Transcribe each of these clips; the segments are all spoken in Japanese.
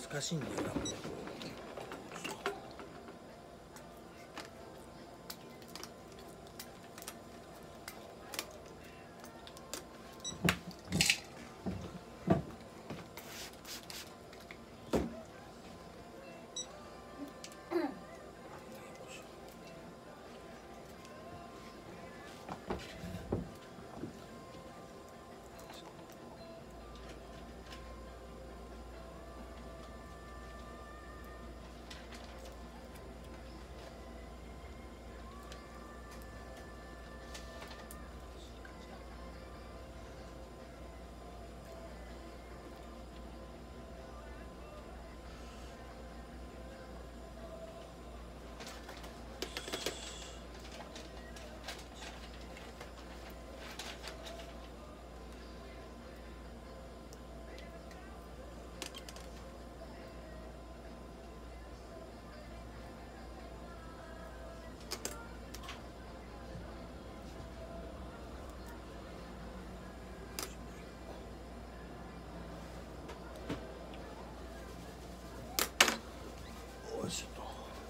難しいんだよなこれ。ちょっと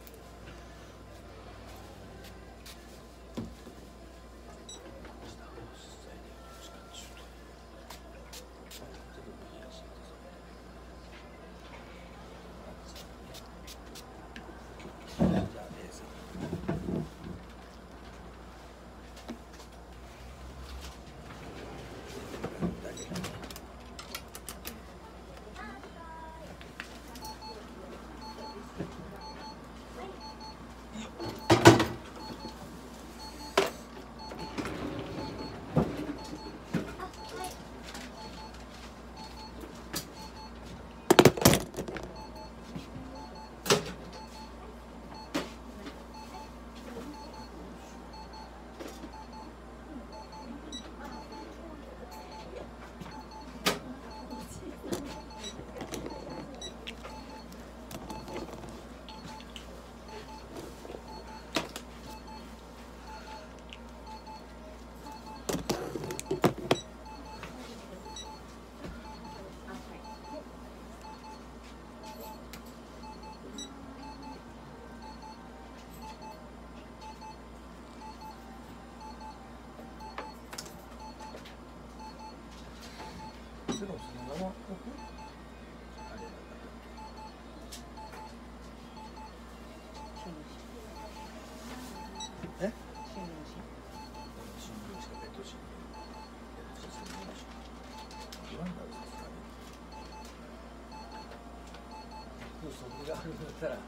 そこがあるんだったら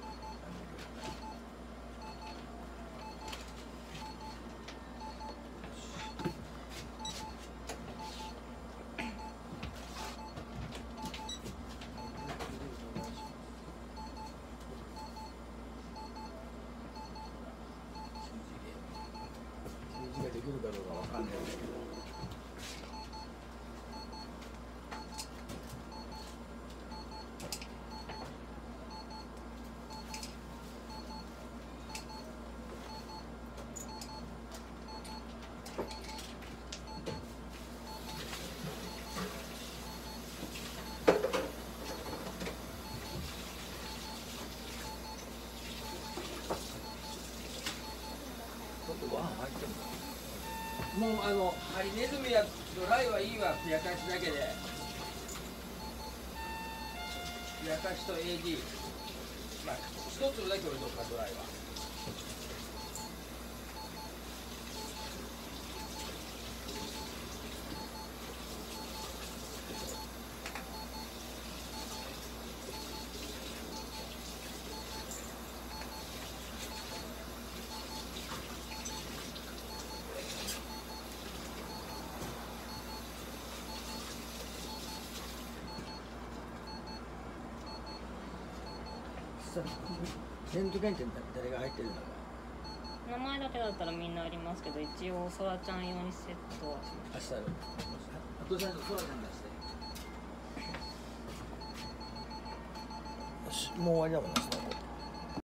数字ができるかどうかわかんないんだけど。もうハリネズミやドライはいいわ、ふやかしだけで。ふやかしと AD、まあ一粒だけ置いとくか、ドライは。レントゲンって誰が入ってるのか。 名前だけだったらみんなありますけど、一応そらちゃん用にセットはしました。 明日あとちゃんとそらちゃん出して。もう終わりだもんな、その子。